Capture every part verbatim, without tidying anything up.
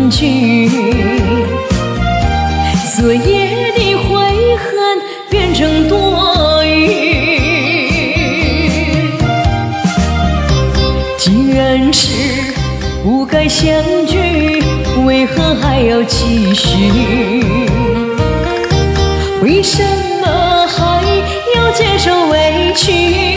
拒。昨夜的悔恨变成多余。既然是不该相聚，为何还要继续？为什么还要接受委屈？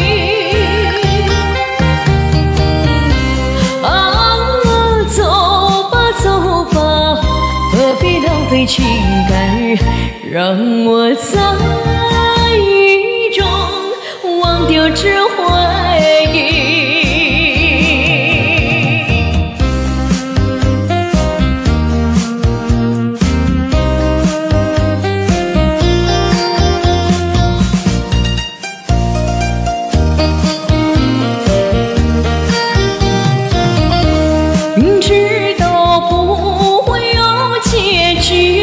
费情感，让我在雨中忘掉这回忆。明知道不会有结局，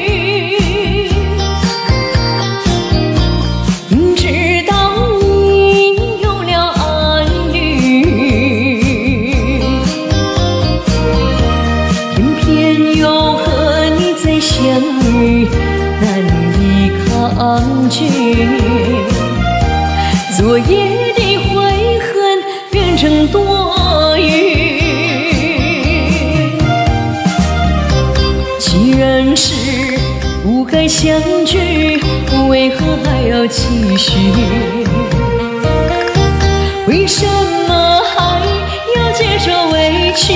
明知道你有了爱侣，偏偏又和你再相遇，难以抗拒。昨夜的悔恨变成多余。既然是不该相聚，为何还要继续？为什么还要接受委屈？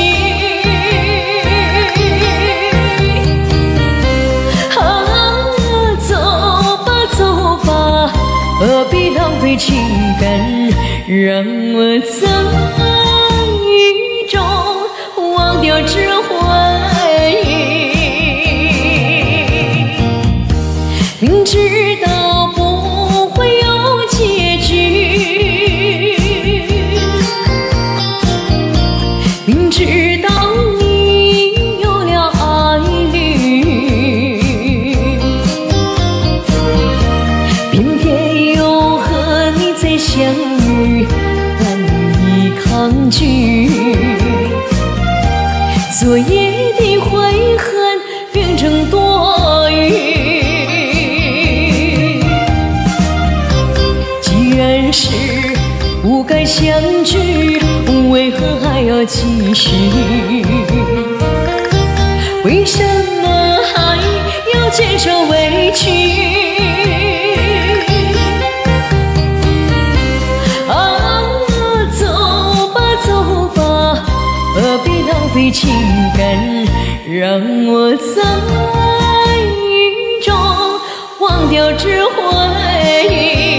啊，走吧走吧，何必浪费情感，让我在雨中忘掉这回忆。明知道不会有结局，明知道你有了爱侣，偏偏又和你再相遇，难以抗拒。昨夜的悔恨变成多余。既然是不该相聚，为何还要继续？为什么还要接受委屈？啊，走吧走吧，何必浪费情感，让我在雨中忘掉这回忆。